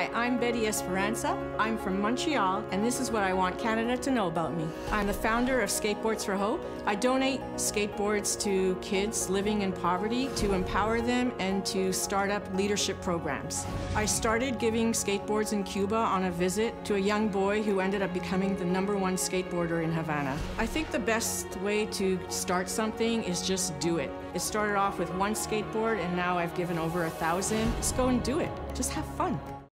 Hi, I'm Betty Esperanza. I'm from Montreal, and this is what I want Canada to know about me. I'm the founder of Skateboards For Hope. I donate skateboards to kids living in poverty to empower them and to start up leadership programs. I started giving skateboards in Cuba on a visit to a young boy who ended up becoming the #1 skateboarder in Havana. I think the best way to start something is just do it. It started off with 1 skateboard, and now I've given over 1,000. Just go and do it. Just have fun.